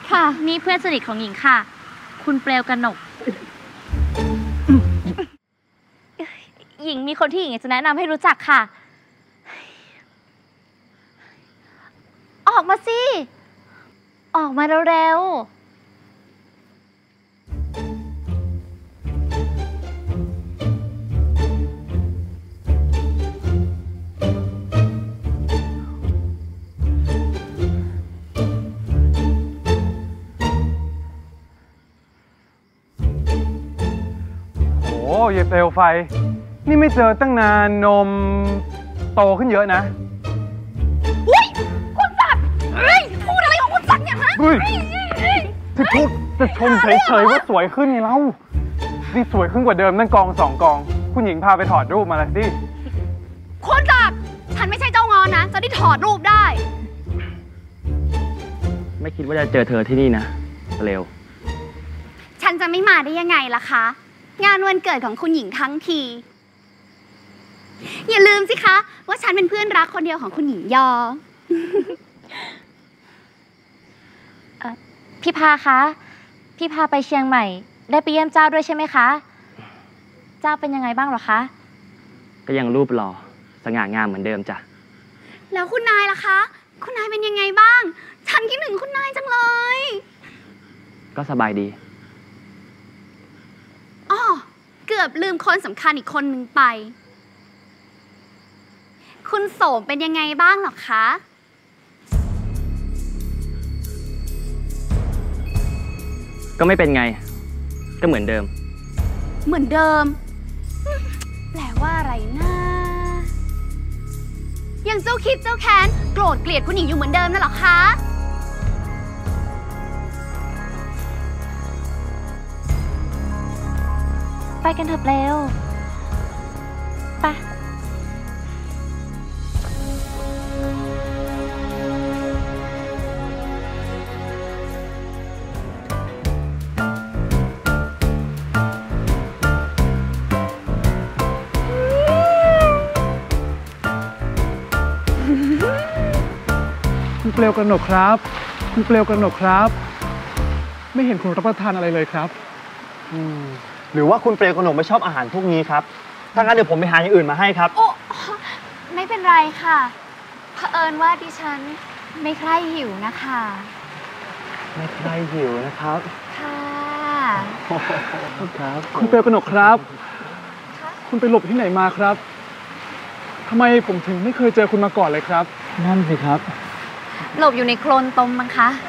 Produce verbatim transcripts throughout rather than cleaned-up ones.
ค่ะนี่เพื่อนสนิทของหญิงค่ะคุณเปลวกนกหญิงมีคนที่หญิงจะแนะนำให้รู้จักค่ะออกมาสิออกมาเร็วๆโอ้ยเปลวไฟนี่ไม่เจอตั้งนานนมโตขึ้นเยอะนะอุ้ยคุณศักดิ์เฮ้ยพูดอะไรของคุณศักดิ์เนี่ยฮะเฮ้ยที่พูดจะชมเฉยๆว่าสวยขึ้นไงเล่านี่สวยขึ้นกว่าเดิมนั่นกองสองกองคุณหญิงพาไปถอดรูปมาแล้วสิคุณศักดิ์ฉันไม่ใช่เจ้างอนนะจะได้ถอดรูปได้ไม่คิดว่าจะเจอเธอที่นี่นะเร็วฉันจะไม่มาได้ยังไงล่ะคะงานวันเกิดของคุณหญิงทั้งทีอย่าลืมสิคะว่าฉันเป็นเพื่อนรักคนเดียวของคุณหญิงยอ พี่พาคะพี่พาไปเชียงใหม่ได้ไปเยี่ยมเจ้าด้วยใช่ไหมคะเจ้าเป็นยังไงบ้างหรอคะก็ยังรูปหล่อสง่างามเหมือนเดิมจ้ะแล้วคุณนายล่ะคะคุณนายเป็นยังไงบ้างฉันคิดถึงคุณนายจังเลยก็สบายดีอ๋อเกือบลืมคนสำคัญอีกคนหนึ่งไปคุณโสมเป็นยังไงบ้างหรอคะก็ไม่เป็นไงก็เหมือนเดิมเหมือนเดิมแปลว่าอะไรนะยังเจ้าคิดเจ้าแค้นโกรธเกลียดคุณหญิงอยู่เหมือนเดิมนั่นหรอคะไปกันเถอะเร็วไปคุณเปลวกนกครับคุณเปลวกนกครับไม่เห็นคุณรับประทานอะไรเลยครับหรือว่าคุณเปลวกนกไม่ชอบอาหารพวกนี้ครับถ้างั้นเดี๋ยวผมไปหาอย่างอื่นมาให้ครับโอ้ไม่เป็นไรค่ะเผอิญว่าดิฉันไม่ใคร่หิวนะคะไม่ใคร่หิวนะครับค่ะครับคุณเปลวกนกครับคุณไปหลบที่ไหนมาครับทำไมผมถึงไม่เคยเจอคุณมาก่อนเลยครับนั่นสิครับหลบอยู่ในโคลนตมมั้งคะ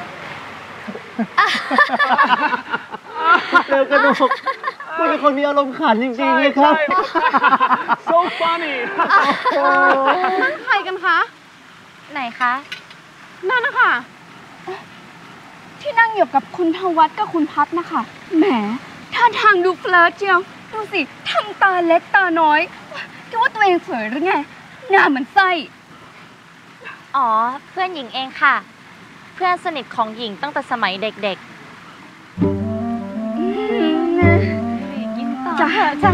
เปลวกนกคุณเป็นคนมีอารมณ์ขันจริงๆเลยครับ so funny นั่นใครกันคะไหนคะนั่นนะคะที่นั่งอยู่กับคุณทวัฒน์กับคุณพัฒนะคะแหมท่าทางดูเฟลิร์ตเชียวดูสิทำตาเล็กตาน้อยคิดว่าตัวเองสวยหรือไงหน้าเหมือนไส้อ๋อเพื่อนหญิงเองค่ะเพื่อนสนิทของหญิงตั้งแต่สมัยเด็กๆจ้าจ้า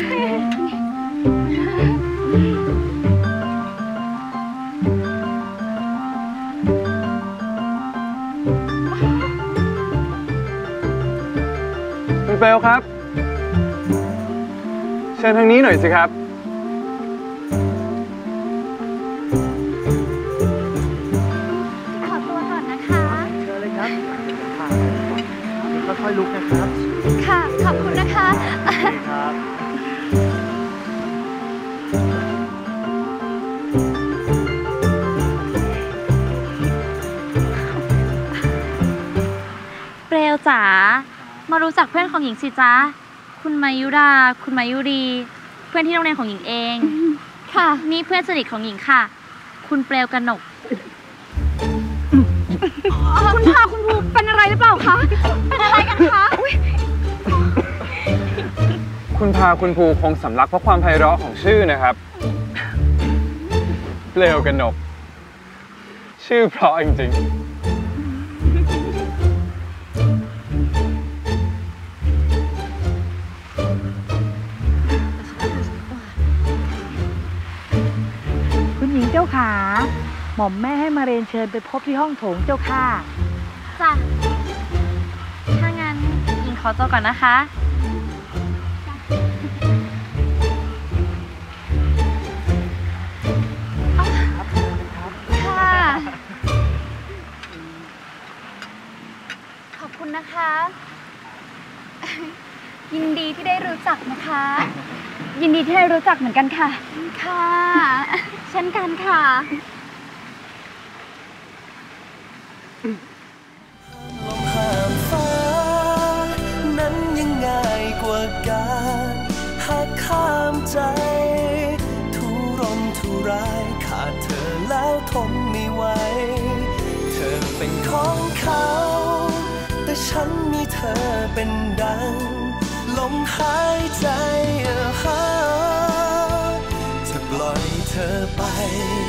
คุณเปลวครับเชิญทางนี้หน่อยสิครับขอตัวก่อนนะคะเชิญเลยครับค่อยๆลุกนะครับค่ะขอบคุณนะคะครับเปลวจ๋ามารู้จักเพื่อนของหญิงสิจ๊ะคุณมายุราคุณมายุรีเพื่อนที่โรงเรียนของหญิงเองค่ะนี่เพื่อนสนิทของหญิงค่ะคุณเปลวกนกคุณพาคุณภูเป็นอะไรหรือเปล่าคะเป็นอะไรกันคะคุณพาคุณภูคงสำลักเพราะความไพเราะของชื่อนะครับเปลวกนกชื่อเพราะจริงๆคุณหญิงเจ้าขาหม่อมแม่ให้มาเรียนเชิญไปพบที่ห้องโถงเจ้าค่ะจ้ะขอตัวก่อนนะคะค่ะขอบคุณนะคะ ยินดีที่ได้รู้จักนะคะ ยินดีที่ได้รู้จักเหมือนกันค่ะค่ะเช่นกันค่ะลมห้ามฟ้านั้นยังง่ายกว่าการหักข้ามใจทุรนทุรายขาดเธอแล้วทนไม่ไหวเธอเป็นของเขาแต่ฉันมีเธอเป็นดังลมหายใจจะปล่อยเธอไป